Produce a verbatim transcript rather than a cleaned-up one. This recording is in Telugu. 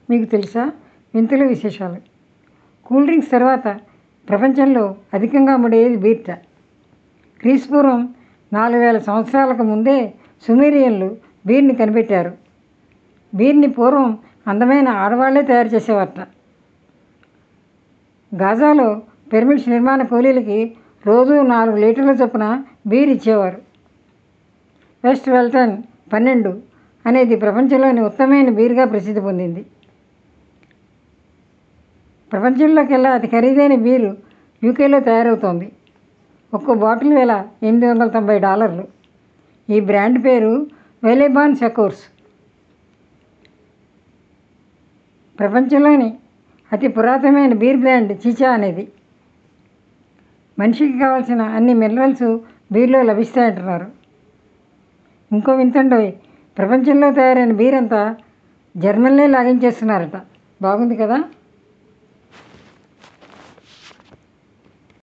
మీకు తెలుసా? వింతలు విశేషాలు. కూల్ డ్రింక్స్ తర్వాత ప్రపంచంలో అధికంగా అమ్ముడేది బీర్. క్రీస్తుపూర్వం నాలుగు వేల సంవత్సరాలకు ముందే సుమేరియన్లు బీర్ని కనిపెట్టారు. బీర్ని పూర్వం అందమైన ఆడవాళ్లే తయారు చేసేవారట. గాజాలో పిరమిడ్స్ నిర్మాణ కూలీలకి రోజు నాలుగు లీటర్ల చొప్పున బీర్ ఇచ్చేవారు. వెస్ట్ వెల్టన్ పన్నెండు అనేది ప్రపంచంలోని ఉత్తమమైన బీర్గా ప్రసిద్ధి పొందింది. ప్రపంచంలోకెల్లా అతి ఖరీదైన బీరు యూకేలో తయారవుతోంది. ఒక్కో బాటిల్ వేల ఎనిమిది వందల తొంభై డాలర్లు. ఈ బ్రాండ్ పేరు వెలెబాన్ సెకోర్స్. ప్రపంచంలోని అతి పురాతనమైన బీర్ బ్రాండ్ చిచా అనేది. మనిషికి కావాల్సిన అన్ని మినరల్స్ బీర్లో లభిస్తాయంటున్నారు. ఇంకో వింతండోయ్, ప్రపంచంలో తయారైన బీర్ అంతా జర్మన్లే లాగించేస్తున్నారట. బాగుంది కదా.